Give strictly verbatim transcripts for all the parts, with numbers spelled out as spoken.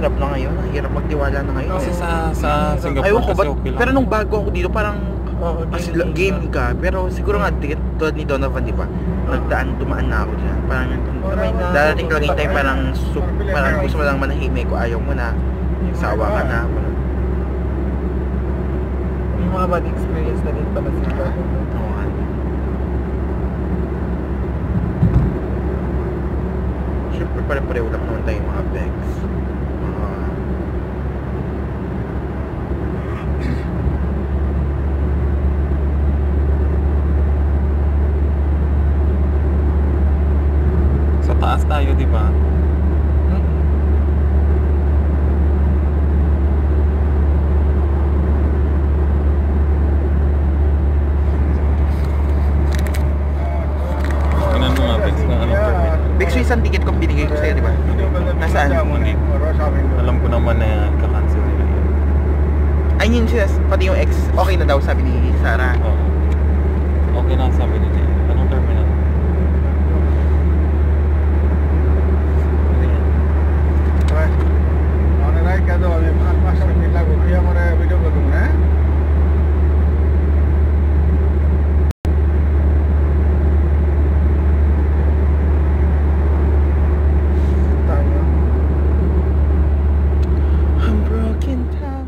hirap na ngayon. Hirap magtiwala na ngayon. Kasi sa, sa Singapore Ayun ko, kasi but, okay lang. pero nung bago ako dito, parang Oo, as game, game ka. Pero siguro nga, tulad ni Donovan, di ba? Nagdaan, dumaan na ako dyan. Parang, darating lang yung time, parang, sup, parang gusto mo lang manahimik ko, ayaw mo na. Sawa ka na. Parang, may mga bad experience na din pala sila. oo nga. Siyempre, pare-pareho lang naman tayo mga pegs. Mga... Sa taas tayo, di ba? Tingnan mo nga, Bex, kung anong permit. Bex, yung isang ticket kong binigay ko sa'yo, di ba? Nasaan? Hindi. Alam ko naman na ika-cancel nila yun. Ay, yun siya, pati yung ex, okay na daw, sabi ni Sarah. Oo. Okay na sabi nila yun. Anong terminal? I'm broken down.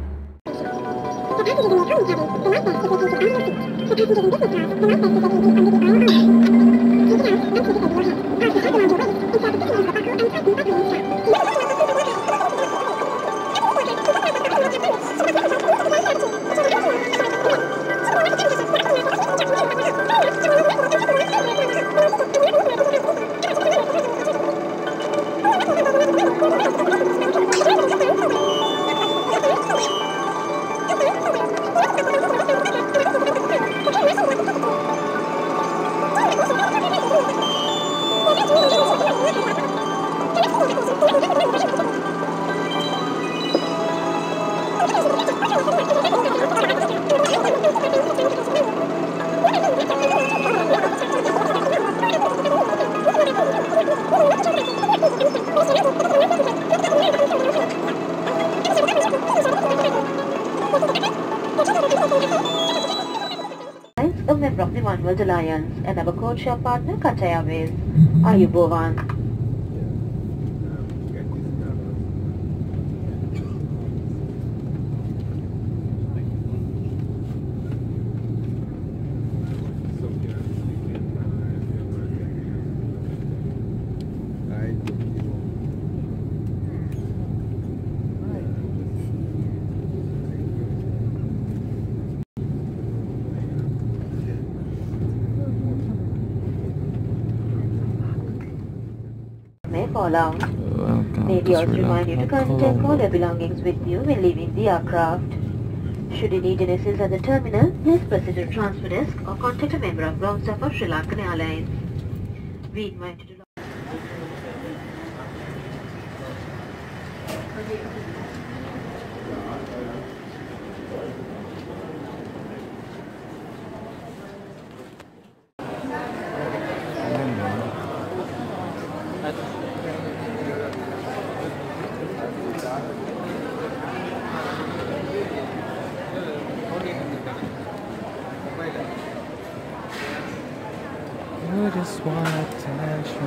A member of the One World Alliance and our codeshare partner Qatar Airways. Are you Bovan? May fall out. Welcome May we to also Sri remind you to Lanka. kindly take all your belongings with you when leaving the aircraft. Should you need any assistance at the terminal, please proceed to the transfer desk or contact a member of ground staff of Sri Lankan Airlines. We invite you to You just want attention.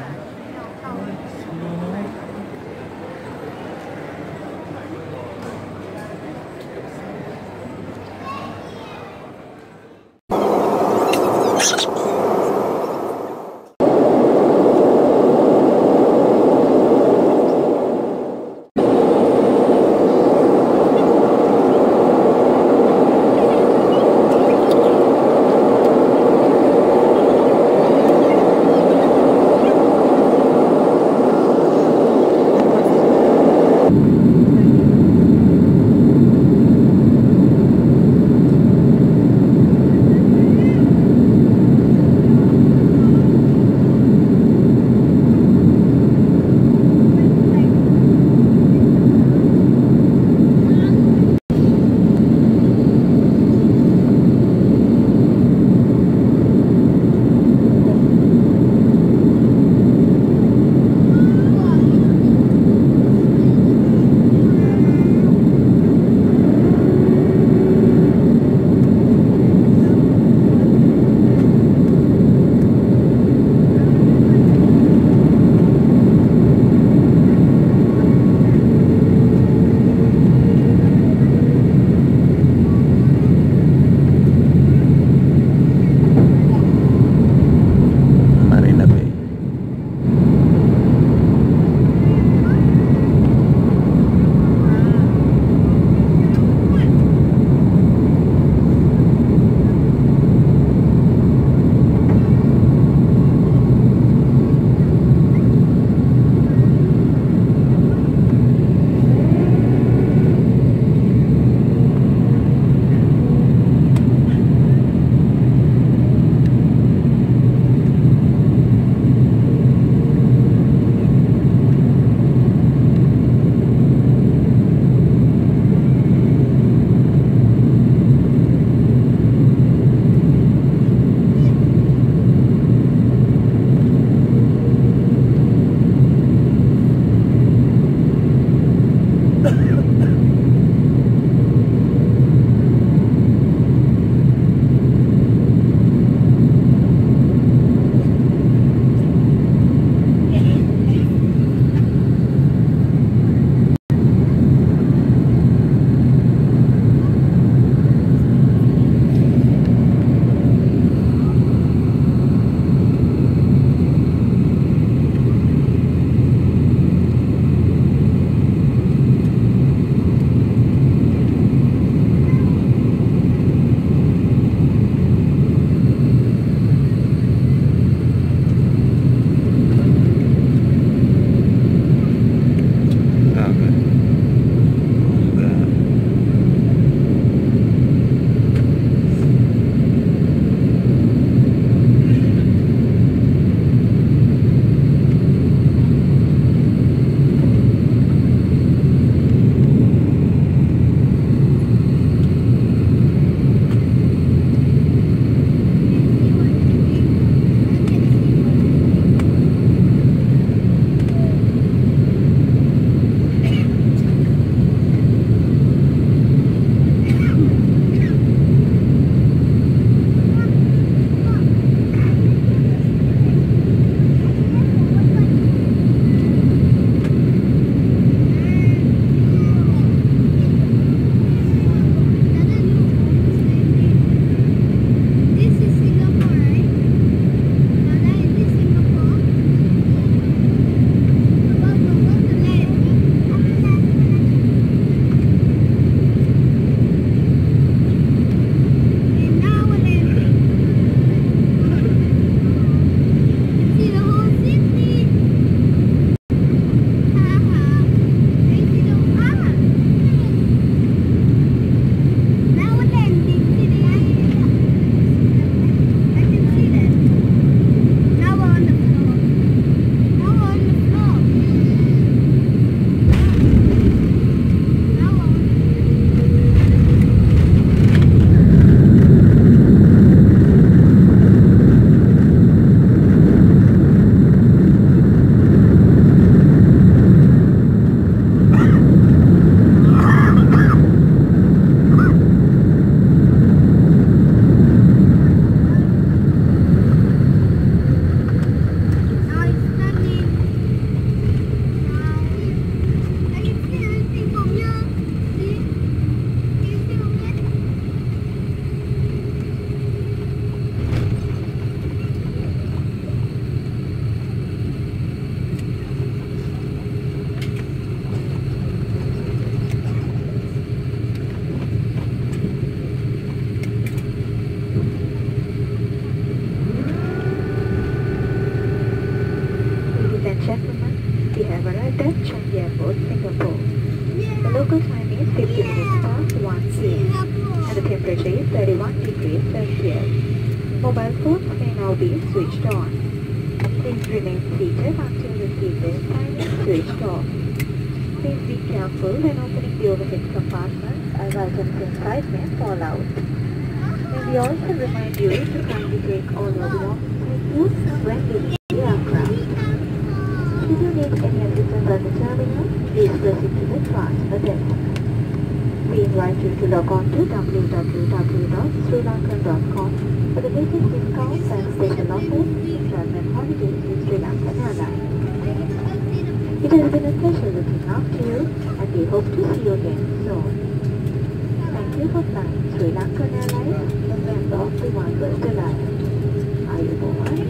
Airport, Singapore. The local time is fifty minutes past one p m and the temperature is thirty-one degrees Celsius. Mobile phones may now be switched on. Please remain seated until the seatbelt sign is switched off. Please be careful when opening the overhead compartments as items inside may fall out. May we also remind you to kindly take all your belongings with you when leaving the aircraft. Should you need any assistance at the terminal, please proceed to the transfer desk. We invite you to log on to w w w dot sri lankan dot com for the latest discounts and special offers in travel and holidays with Sri Lankan Airlines. It has been a pleasure looking after you and we hope to see you again soon. Thank you for flying Sri Lankan Airlines, a member of the One World Alliance. Are you born?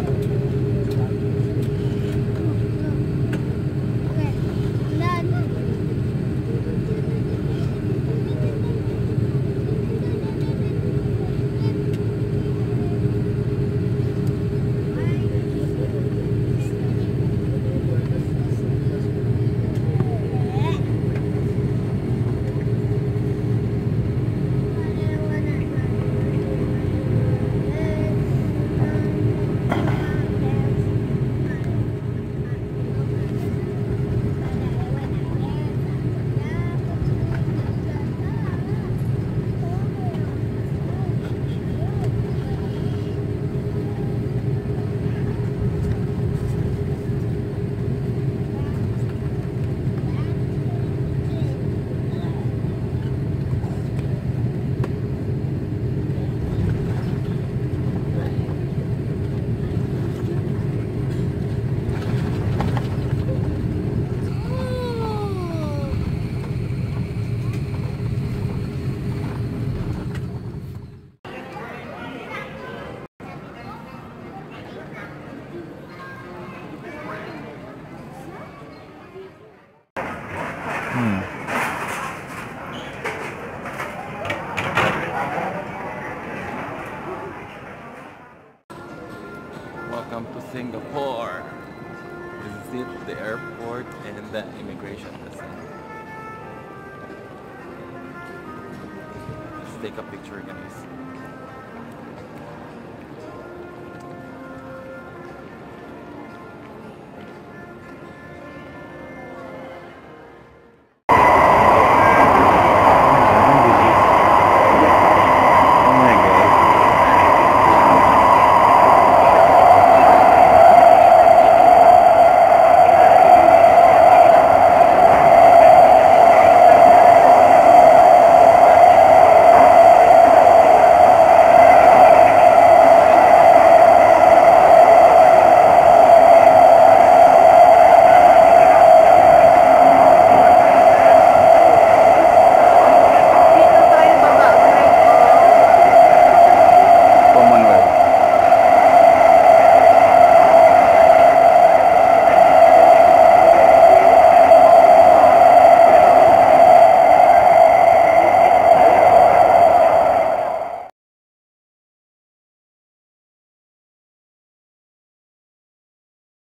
Hmm. Welcome to Singapore. This is it, the airport and the immigration desk. Let's take a picture, guys.